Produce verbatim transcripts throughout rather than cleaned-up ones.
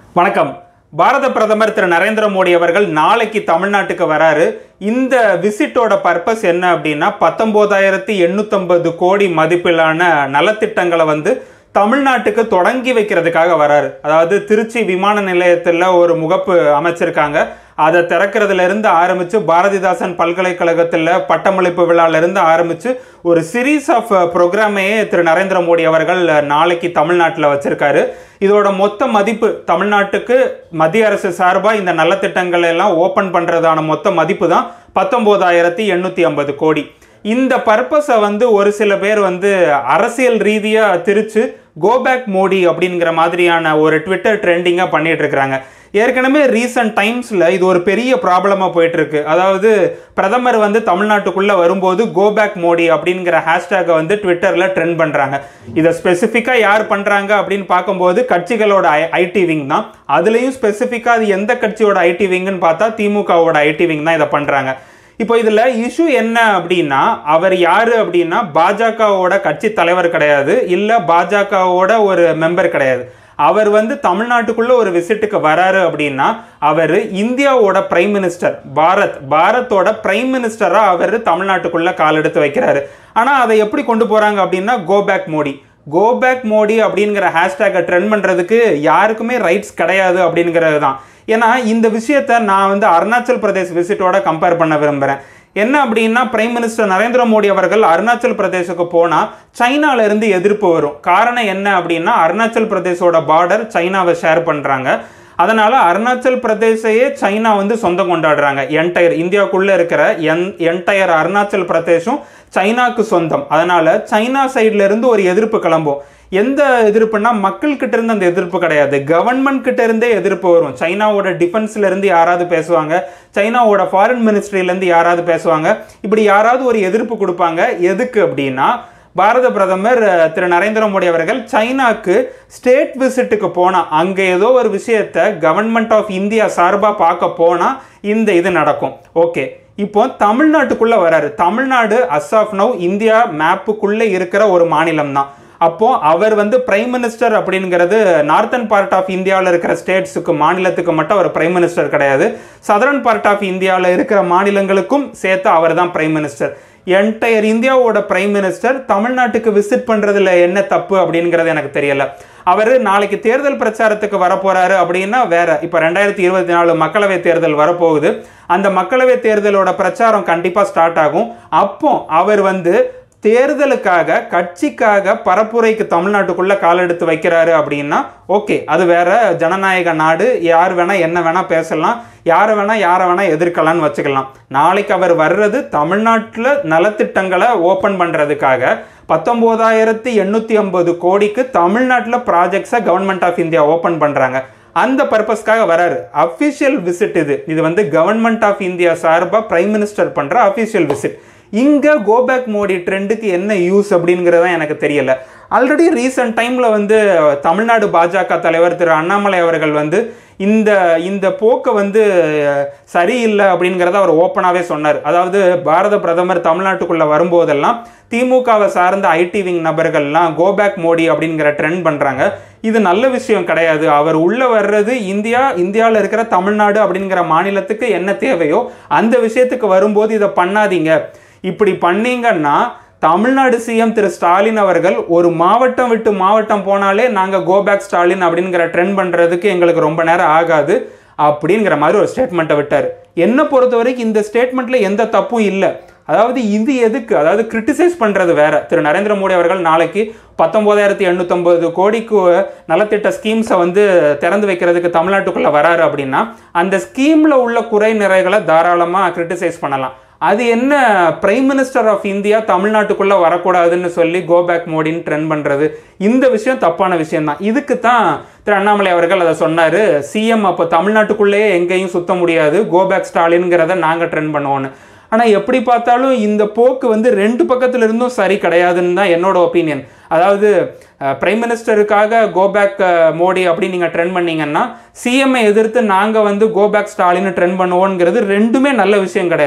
வணக்கம். பாரத பிரதமர் திரு நரேந்திர மோடி அவர்கள் நாளைக்கு தமிழ்நாட்டுக்கு வராரு. இந்த விசிட்டோட பர்பஸ் என்ன அப்படின்னா பத்தொன்பதாயிரத்தி எண்ணூத்தி ஐம்பது கோடி மதிப்பிலான நலத்திட்டங்களை வந்து தமிழ்நாட்டுக்கு தொடங்கி வைக்கிறதுக்காக வராரு. அதாவது திருச்சி விமான நிலையத்தில் ஒரு முகப்பு அமைச்சிருக்காங்க. அதை திறக்கிறதுல இருந்து ஆரம்பிச்சு பாரதிதாசன் பல்கலைக்கழகத்தில் பட்டமளிப்பு விழால இருந்து ஆரம்பிச்சு ஒரு சீரீஸ் ஆஃப் ப்ரோக்ராமையே திரு நரேந்திர மோடி அவர்கள் நாளைக்கு தமிழ்நாட்டில் வச்சிருக்காரு. இதோட மொத்த மதிப்பு தமிழ்நாட்டுக்கு மத்திய அரசு சார்பாக இந்த நலத்திட்டங்களை எல்லாம் ஓப்பன் பண்றதான மொத்த மதிப்பு தான் பத்தொன்பதாயிரத்தி எண்ணூத்தி ஐம்பது கோடி. இந்த பர்பஸை வந்து ஒரு சில பேர் வந்து அரசியல் ரீதியாக திரிச்சு கோபேக் மோடி அப்படிங்கிற மாதிரியான ஒரு ட்விட்டர் ட்ரெண்டிங்காக பண்ணிட்டு இருக்கிறாங்க. ஏற்கனவே ரீசன்ட் டைம்ஸில் இது ஒரு பெரிய ப்ராப்ளமாக போயிட்டு இருக்கு. அதாவது பிரதமர் வந்து தமிழ்நாட்டுக்குள்ளே வரும்போது கோபேக் மோடி அப்படிங்கிற ஹேஷ்டேக்கை வந்து ட்விட்டரில் ட்ரெண்ட் பண்ணுறாங்க. இதை ஸ்பெசிஃபிக்காக யார் பண்ணுறாங்க அப்படின்னு பார்க்கும்போது கட்சிகளோட ஐ ஐடி விங் தான். அதுலேயும் ஸ்பெசிஃபிக்காக அது எந்த கட்சியோட ஐடி விங்குன்னு பார்த்தா திமுகவோட ஐடி விங் தான் இதை பண்ணுறாங்க. இப்போ இதில் இஷ்யூ என்ன அப்படின்னா, அவர் யார் அப்படின்னா பாஜகவோட கட்சி தலைவர் கிடையாது, இல்லை பாஜகவோட ஒரு மெம்பர் கிடையாது. அவர் வந்து தமிழ்நாட்டுக்குள்ள ஒரு விசிட்டுக்கு வராரு அப்படின்னா அவர் இந்தியாவோட பிரைம் மினிஸ்டர், பாரத் பாரத்தோட பிரைம் மினிஸ்டரா அவர் தமிழ்நாட்டுக்குள்ள கால் எடுத்து வைக்கிறாரு. ஆனால் அதை எப்படி கொண்டு போறாங்க அப்படின்னா கோபேக் மோடி கோபேக் மோடி அப்படிங்கிற ஹேஷ்டேக்கை ட்ரெண்ட் பண்றதுக்கு யாருக்குமே ரைட்ஸ் கிடையாது அப்படிங்கிறது தான். ஏன்னா இந்த விஷயத்தை நான் வந்து அருணாச்சல் பிரதேஷ் விசிட்டோட கம்பேர் பண்ண விரும்புகிறேன். என்ன அப்படின்னா பிரைம் மினிஸ்டர் நரேந்திர மோடி அவர்கள் அருணாச்சல் பிரதேசுக்கு போனால் சைனால இருந்து எதிர்ப்பு வரும். காரணம் என்ன அப்படின்னா அருணாச்சல் பிரதேசோட பார்டர் சைனாவை ஷேர் பண்ணுறாங்க. அதனால அருணாச்சல் பிரதேசையே சைனா வந்து சொந்தம் கொண்டாடுறாங்க. என்டையர் இந்தியாவுக்குள்ள இருக்கிற என் என்டையர் அருணாச்சல் பிரதேசம் சைனாக்கு சொந்தம். அதனால சைனா சைட்ல இருந்து ஒரு எதிர்ப்பு கிளம்பும். எந்த எதிர்ப்புனா மக்கள் கிட்ட இருந்து அந்த எதிர்ப்பு கிடையாது, கவர்மெண்ட் கிட்ட இருந்தே எதிர்ப்பு வரும். சைனாவோட டிஃபென்ஸ்ல இருந்து யாராவது பேசுவாங்க, சைனாவோட ஃபாரின் மினிஸ்ட்ரியில இருந்து யாராவது பேசுவாங்க. இப்படி யாராவது ஒரு எதிர்ப்பு கொடுப்பாங்க. எதுக்கு அப்படின்னா பாரத பிரதமர் திரு நரேந்திர மோடி அவர்கள் சைனாக்கு ஸ்டேட் விசிட்டுக்கு போனா அங்கே ஏதோ ஒரு விஷயத்தை கவர்மெண்ட் ஆஃப் இந்தியா சார்பாக பார்க்க போனா இந்த இது நடக்கும். ஓகே, இப்போ தமிழ்நாட்டுக்குள்ள வராரு. Tamil Nadu as of now India மேப்புக்குள்ள இருக்கிற ஒரு மாநிலம் தான். அப்போ அவர் வந்து பிரைம் மினிஸ்டர் அப்படிங்கிறது நார்த்தன் பார்ட் ஆஃப் இந்தியாவில் இருக்கிற ஸ்டேட்ஸுக்கு மாநிலத்துக்கு மட்டும் அவர் பிரைம் மினிஸ்டர் கிடையாது, சதரன் பார்ட் ஆஃப் இந்தியாவில் இருக்கிற மாநிலங்களுக்கும் சேர்த்து அவர் தான் பிரைம் மினிஸ்டர். என்டையர் இந்தியாவோட பிரைம் மினிஸ்டர் தமிழ்நாட்டுக்கு விசிட் பண்றதுல என்ன தப்பு அப்படிங்கிறது எனக்கு தெரியல. அவர் நாளைக்கு தேர்தல் பிரச்சாரத்துக்கு வரப்போறாரு அப்படின்னா வேற. இப்போ ரெண்டாயிரத்தி இருபத்தி நாலு மக்களவை தேர்தல் வரப்போகுது. அந்த மக்களவை தேர்தலோட பிரச்சாரம் கண்டிப்பா ஸ்டார்ட் ஆகும். அப்போ அவர் வந்து தேர்தலுக்காக கட்சிக்காக பரப்புரைக்கு தமிழ்நாட்டுக்குள்ள கால் எடுத்து வைக்கிறாரு அப்படின்னா ஓகே, அது வேற. ஜனநாயக நாடு, யார் வேணா என்ன வேணா பேசலாம், யாரை வேணா யாரை வேணா எதிர்க்கலாம்னு வச்சுக்கலாம். நாளைக்கு அவர் வர்றது தமிழ்நாட்டில் நலத்திட்டங்களை ஓப்பன் பண்றதுக்காக பத்தொன்பதாயிரத்தி எண்ணூத்தி ஐம்பது கோடிக்கு தமிழ்நாட்டில் ப்ராஜெக்ட்ஸை கவர்மெண்ட் ஆஃப் இந்தியா ஓப்பன் பண்றாங்க. அந்த பர்பஸ்க்காக வராரு. அஃபிஷியல் விசிட் இது. இது வந்து கவர்மெண்ட் ஆஃப் இந்தியா சார்பாக பிரைம் மினிஸ்டர் பண்ற அஃபிஷியல் விசிட். இங்கே கோபேக் மோடி ட்ரெண்டுக்கு என்ன யூஸ் அப்படிங்கிறதான் எனக்கு தெரியல. ஆல்ரெடி ரீசன்ட் டைமில் வந்து தமிழ்நாடு பாஜக தலைவர் திரு அண்ணாமலை அவர்கள் வந்து இந்த இந்த போக்கை வந்து சரியில்லை அப்படிங்கிறத அவர் ஓப்பனாகவே சொன்னார். அதாவது பாரத பிரதமர் தமிழ்நாட்டுக்குள்ளே வரும்போதெல்லாம் திமுகவை சார்ந்த ஐடி விங் நபர்கள்லாம் கோபேக் மோடி அப்படிங்கிற ட்ரெண்ட் பண்ணுறாங்க. இது நல்ல விஷயம் கிடையாது. அவர் உள்ளே வர்றது இந்தியா இந்தியாவில் இருக்கிற தமிழ்நாடு அப்படிங்கிற மாநிலத்துக்கு என்ன தேவையோ அந்த விஷயத்துக்கு வரும்போது இதை பண்ணாதீங்க. இப்படி பண்ணீங்கன்னா தமிழ்நாடு சிஎம் திரு ஸ்டாலின் அவர்கள் ஒரு மாவட்டம் விட்டு மாவட்டம் போனாலே நாங்கள் கோபேக் ஸ்டாலின் அப்படிங்கிற ட்ரெண்ட் பண்ணுறதுக்கு எங்களுக்கு ரொம்ப நேரம் ஆகாது அப்படிங்கிற மாதிரி ஒரு ஸ்டேட்மெண்ட்டை விட்டார். என்னை பொறுத்த வரைக்கும் இந்த ஸ்டேட்மெண்ட்டில் எந்த தப்பும் இல்லை. அதாவது இது எதுக்கு, அதாவது கிரிட்டிசைஸ் பண்ணுறது வேற. திரு நரேந்திர மோடி அவர்கள் நாளைக்கு பத்தொன்பதாயிரத்தி எண்ணூத்தி ஐம்பது கோடிக்கு நலத்திட்ட ஸ்கீம்ஸை வந்து திறந்து வைக்கிறதுக்கு தமிழ்நாட்டுக்குள்ளே வராரு அப்படின்னா அந்த ஸ்கீமில் உள்ள குறை நிறைகளை தாராளமாக கிரிட்டிசைஸ் பண்ணலாம். அது என்ன பிரைம் மினிஸ்டர் ஆஃப் இந்தியா தமிழ்நாட்டுக்குள்ளே வரக்கூடாதுன்னு சொல்லி கோபேக் மோடின்னு ட்ரெண்ட் பண்ணுறது, இந்த விஷயம் தப்பான விஷயம்தான். இதுக்கு தான் திரு அண்ணாமலை அவர்கள் அதை சொன்னார். சிஎம் அப்போ தமிழ்நாட்டுக்குள்ளேயே எங்கேயும் சுத்த முடியாது, கோபேக் ஸ்டாலின்ங்கிறத நாங்கள் ட்ரெண்ட் பண்ணுவோன்னு. ஆனால் எப்படி பார்த்தாலும் இந்த போக்கு வந்து ரெண்டு பக்கத்துல இருந்தும் சரி கிடையாதுன்னு தான் என்னோட ஒப்பீனியன். அதாவது பிரைம் மினிஸ்டருக்காக கோபேக் மோடி அப்படின்னு நீங்கள் ட்ரெண்ட் பண்ணீங்கன்னா சிஎம்ஐ எதிர்த்து நாங்கள் வந்து கோபேக் ஸ்டாலின் ட்ரெண்ட் பண்ணுவோங்கிறது ரெண்டுமே நல்ல விஷயம் கிடையாது.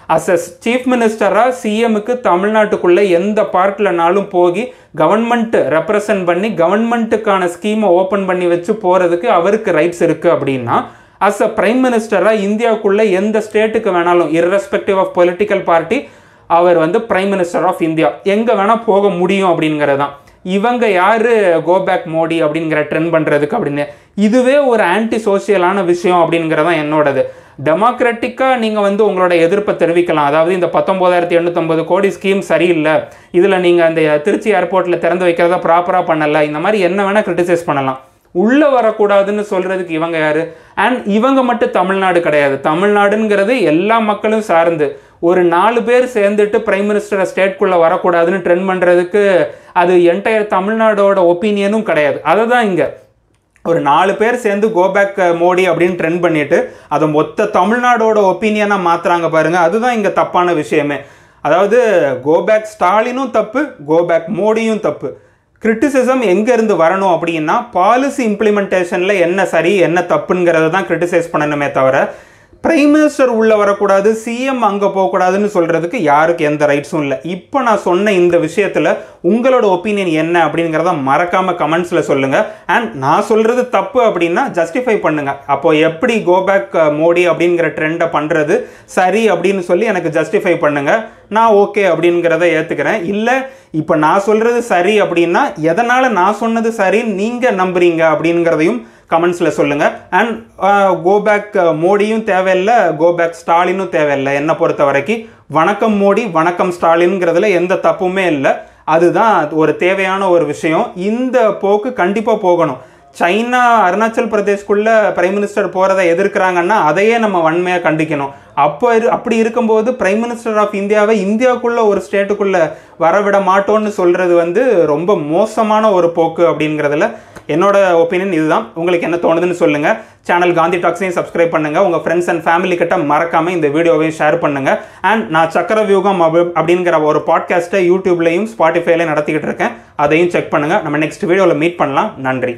அஸ் அ சீஃப் மினிஸ்டராக சிஎம்முக்கு தமிழ்நாட்டுக்குள்ளே எந்த பார்க்லனாலும் போகி கவர்மெண்ட் ரெப்ரசன்ட் பண்ணி கவர்மெண்ட்டுக்கான ஸ்கீமை ஓப்பன் பண்ணி வச்சு போகிறதுக்கு அவருக்கு ரைட்ஸ் இருக்குது அப்படின்னா, அஸ் அ பிரைம் மினிஸ்டராக இந்தியாவுக்குள்ளே எந்த ஸ்டேட்டுக்கு வேணாலும் இர்ரெஸ்பெக்டிவ் ஆஃப் பொலிட்டிக்கல் பார்ட்டி அவர் வந்து பிரைம் மினிஸ்டர் ஆஃப் இந்தியா எங்கே வேணால் போக முடியும் அப்படிங்கிறது தான். இவங்க யார் கோபேக் மோடி அப்படிங்கிற ட்ரெண்ட் பண்ணுறதுக்கு அப்படின்னு. இதுவே ஒரு ஆன்டி சோசியலான விஷயம் அப்படிங்கிறதான் என்னோடது. டெமோக்ராட்டிக்காக நீங்கள் வந்து உங்களோட எதிர்ப்பை தெரிவிக்கலாம். அதாவது இந்த பத்தொம்போதாயிரத்தி எண்ணூற்றம்பது கோடி ஸ்கீம் சரியில்லை, இதில் நீங்கள் அந்த திருச்சி ஏர்போர்ட்டில் திறந்து வைக்கிறதா ப்ராப்பராக பண்ணலை, இந்த மாதிரி என்ன வேணால் கிரிட்டிசைஸ் பண்ணலாம். உள்ளே வரக்கூடாதுன்னு சொல்கிறதுக்கு இவங்க யார்? அண்ட் இவங்க மட்டும் தமிழ்நாடு கிடையாது. தமிழ்நாடுங்கிறது எல்லா மக்களும் சார்ந்து ஒரு நாலு பேர் சேர்ந்துட்டு பிரைம் மினிஸ்டரை ஸ்டேட்குள்ளே வரக்கூடாதுன்னு ட்ரெண்ட் பண்ணுறதுக்கு அது என்டையர் தமிழ்நாடோட ஒப்பீனியனும் கிடையாது. அதை தான் இங்கே ஒரு நாலு பேர் சேர்ந்து கோபேக் மோடி அப்படின்னு ட்ரெண்ட் பண்ணிட்டு அதை மொத்த தமிழ்நாடோட ஒப்பீனியனாக மாற்றுறாங்க பாருங்கள். அதுதான் இங்கே தப்பான விஷயமே. அதாவது கோபேக் ஸ்டாலினும் தப்பு, கோபேக் மோடியும் தப்பு. கிரிட்டிசிசம் எங்கேருந்து வரணும் அப்படின்னா பாலிசி இம்ப்ளிமெண்டேஷனில் என்ன சரி என்ன தப்புங்கிறத தான் கிரிட்டிசைஸ் பண்ணணுமே தவிர பிரைம் மினிஸ்டர் உள்ளே வரக்கூடாது, சிஎம் அங்கே போகக்கூடாதுன்னு சொல்கிறதுக்கு யாருக்கு எந்த ரைட்ஸும் இல்லை. இப்போ நான் சொன்ன இந்த விஷயத்தில் உங்களோட ஒப்பீனியன் என்ன அப்படிங்கிறத மறக்காமல் கமெண்ட்ஸில் சொல்லுங்கள். அண்ட் நான் சொல்கிறது தப்பு அப்படின்னா ஜஸ்டிஃபை பண்ணுங்கள். அப்போது எப்படி கோபேக் மோடி அப்படிங்கிற ட்ரெண்டை பண்ணுறது சரி அப்படின்னு சொல்லி எனக்கு ஜஸ்டிஃபை பண்ணுங்கள். நான் ஓகே அப்படிங்கிறத ஏற்றுக்கிறேன். இல்லை இப்போ நான் சொல்கிறது சரி அப்படின்னா எதனால் நான் சொன்னது சரின்னு நீங்கள் நம்புறீங்க அப்படிங்கிறதையும் கமெண்ட்ஸில் சொல்லுங்கள். அண்ட் கோபேக் மோடியும் தேவையில்லை, கோபேக் ஸ்டாலினும் தேவையில்லை. என்னை பொறுத்த வரைக்கும் வணக்கம் மோடி வணக்கம் ஸ்டாலின்ங்கிறதுல எந்த தப்புமே இல்லை. அதுதான் ஒரு தேவையான ஒரு விஷயம். இந்த போக்கு கண்டிப்பாக போகணும். சைனா அருணாச்சல் பிரதேஷ்குள்ளே பிரைம் மினிஸ்டர் போகிறத எதிர்க்கிறாங்கன்னா அதையே நம்ம வன்மையாக கண்டிக்கணும். அப்போ இரு அப்படி இருக்கும்போது பிரைம் மினிஸ்டர் ஆஃப் இந்தியாவை இந்தியாவுக்குள்ளே ஒரு ஸ்டேட்டுக்குள்ளே வரவிட மாட்டோன்னு சொல்கிறது வந்து ரொம்ப மோசமான ஒரு போக்கு அப்படிங்கிறதுல என்னோட ஒப்பீனியன் இதுதான். உங்களுக்கு என்ன தோணுதுன்னு சொல்லுங்கள். சேனல் காந்தி டாக்ஸையும் சப்ஸ்கிரைப் பண்ணுங்கள். உங்கள் ஃப்ரெண்ட்ஸ் அண்ட் ஃபேமிலி கிட்ட மறக்காமல் இந்த வீடியோவையும் ஷேர் பண்ணுங்கள். அண்ட் நான் சக்கர வியூகம் அப்படிங்கிற ஒரு பாட்காஸ்ட்டை யூடியூப்லேயும் ஸ்பாட்டிஃபைலையும் நடத்திக்கிட்டு இருக்கேன். அதையும் செக் பண்ணுங்கள். நம்ம நெக்ஸ்ட் வீடியோவில் மீட் பண்ணலாம். நன்றி.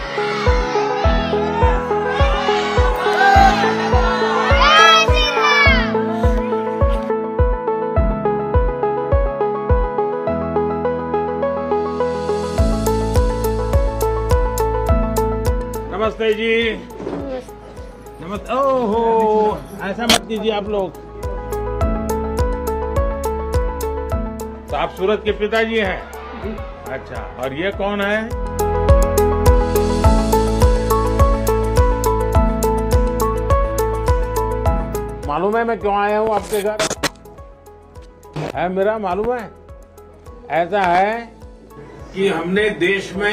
नमस्ते जी। नमस्ते। ओहो, ऐसा मत कीजिए आप लोग। तो आप सूरज के पिताजी हैं? अच्छा, और ये कौन है? मालूम है मैं क्यों आया हूँ आपके घर? है मेरा मालूम है। ऐसा है कि हमने देश में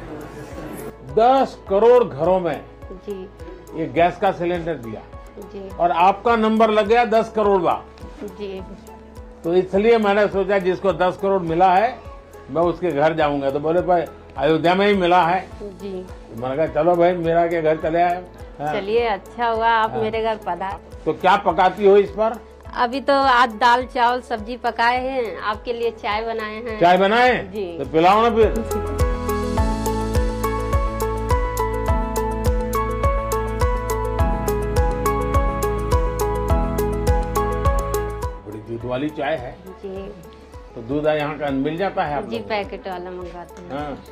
दस करोड़ घरों में जी ये गैस का सिलेंडर दिया जी, और आपका नंबर लग गया दस करोड़ बार जी। तो इसलिए मैंने सोचा जिसको दस करोड़ मिला है मैं उसके घर जाऊंगा। तो बोले भाई अयोध्या में ही मिला है जी। तो मैंने कहा चलो भाई मेरा के घर चले आए। चलिए अच्छा हुआ आप हाँ। मेरे घर पधार। तो क्या पकाती हो इस पर? अभी तो आज दाल चावल सब्जी पकाए हैं, आपके लिए चाय बनाए हैं। चाय बनाए जी, तो पिलाओ ना फिर। वाली चाय है जी। तो दूध यहाँ का मिल जाता है आप जी? पैकेट वाला मंगाते हैं। हाँ।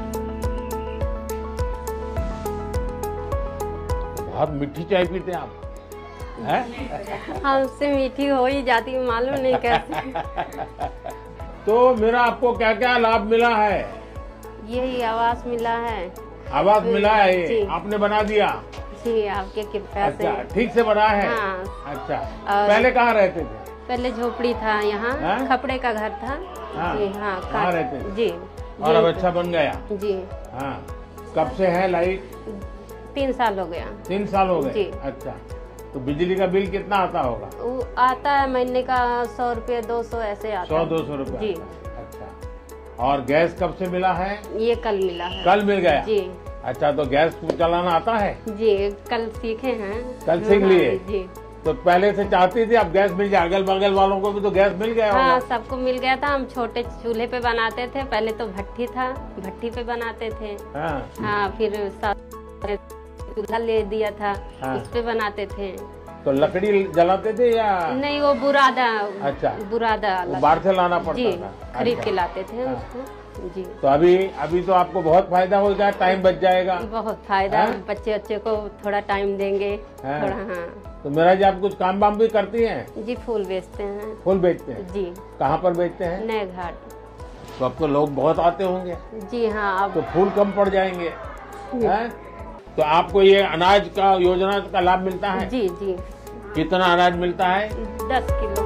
बहुत मीठी चाय पीते हैं आप हैं? हमसे मीठी हो ही जाती है, मालूम नहीं कैसे। तो मेरा आपको क्या क्या लाभ मिला है? यही आवास मिला है। आवास मिला है, आपने बना दिया जी, आपके कृपया से। अच्छा, ठीक से बना है। हाँ। अच्छा, पहले कहाँ रहते थे? पहले झोपड़ी था यहाँ, खपड़े का घर था। हाँ, जी हाँ, कहाँ रहते जी। और अब अच्छा बन गया जी। हाँ, कब से है लाइट? तीन साल हो गया। तीन साल हो गए जी। अच्छा, तो बिजली का बिल कितना आता होगा? वो आता है महीने का सौ रुपये दो सौ ऐसे आता सौ दो सौ रुपये जी। अच्छा, और गैस कब से मिला है? ये कल मिला है। कल मिल गया जी। अच्छा, तो गैस चलाना आता है? जी, कल सीखे हैं। कल सीख लिए जी। तो पहले से चाहती थी अब गैस मिल जाए? अगल बगल वालों को भी तो गैस मिल गया होगा? हाँ, सबको मिल गया था। हम छोटे चूल्हे पे बनाते थे, पहले तो भट्टी था, भट्टी पे बनाते थे। हाँ, हाँ फिर चूल्हा ले दिया था। हाँ। उस पे बनाते थे। तो लकड़ी जलाते थे या नहीं, वो बुरादा। अच्छा, बुरादा वो अलग। बाहर से लाना पड़ता जी, था? खरीद अच्छा। के लाते थे हाँ। उसको। जी, तो अभी अभी तो आपको बहुत फायदा हो गया, टाइम बच जाएगा। बहुत फायदा। हाँ? बच्चे बच्चे को थोड़ा टाइम देंगे। हाँ। थोड़ा। हाँ तो मेरा जी, आप कुछ काम वाम भी करती हैं? जी, फूल बेचते हैं। फूल बेचते हैं? जी, कहाँ पर बेचते हैं? नए घाट। तो अब तो लोग बहुत आते होंगे, जी हाँ। अब तो फूल कम पड़ जाएंगे हैं? तो आपको ये अनाज का योजना का लाभ मिलता है? जी जी, कितना अनाज मिलता है? दस किलो।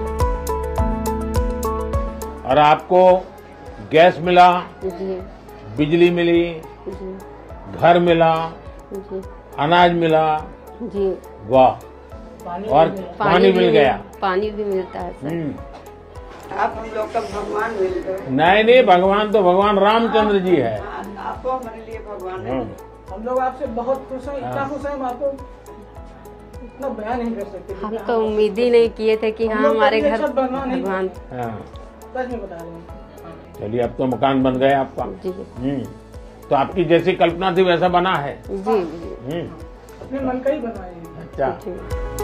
और आपको गैस मिला, जी बिजली मिली, जी घर मिला, जी अनाज मिला, जी। वाह, और पानी मिल गया। पानी भी मिलता है सर। हम्म। आप हम लोग का भगवान मिल गए। नहीं नहीं, भगवान तो भगवान रामचंद्र जी है। आपको हमारे लिए भगवान है। हाँ। हम लोग आपसे बहुत खुश हैं, इतना खुश हैं हम आपको इतना बयान नहीं कर सकते। हम तो उम्मीद ही नहीं किए थे कि हम हाँ लोग हमारे कभी घर ऐसा बनवा नहीं भगवान। हाँ। सच में बता रहे हैं। चलिए, अब तो मकान बन गया आपका। जी हम्म। तो आपकी जैसी कल्पना थी वैसा बना है। जी जी हम्म। अपने मन का ही बनवाए हैं। अच्छा, जी।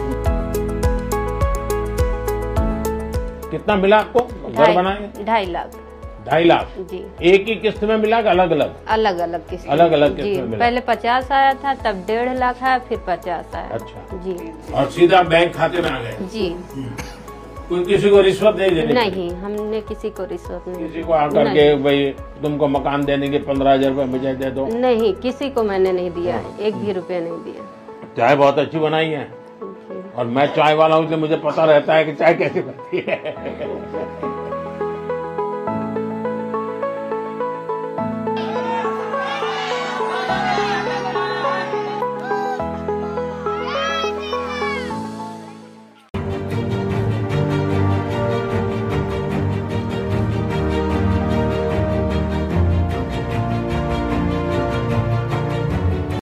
कितना मिला आपको घर ढाई बनाए? ढाई लाख। ढाई लाख। जी, एक ही किस्त में मिला कि अलग अलग? अलग अलग किस्त। अलग अलग किस्त जी, में मिला। पहले पचास आया था, तब डेढ़ लाख आया, फिर पचास आया। अच्छा। जी और सीधा बैंक खाते में आ गए? जी। कोई किसी को रिश्वत नहीं देनी? नहीं, हमने किसी को रिश्वत नहीं किसी को आकर नहीं। के भाई तुमको मकान देने के पंद्रह हजार रूपए मुझे दे दो? नहीं, किसी को मैंने नहीं दिया, एक भी रुपया नहीं दिया। चाय बहुत अच्छी बनाई है, जी। और मैं चाय वाला हूँ, इसलिए मुझे पता रहता है कि चाय कैसे बनती है।